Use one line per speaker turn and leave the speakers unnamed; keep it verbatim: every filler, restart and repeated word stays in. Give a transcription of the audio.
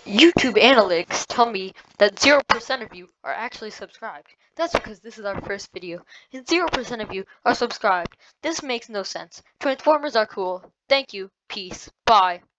YouTube analytics tell me that zero percent of you are actually subscribed. That's because this is our first video, and zero percent of you are subscribed. This makes no sense. Transformers are cool. Thank you. Peace. Bye.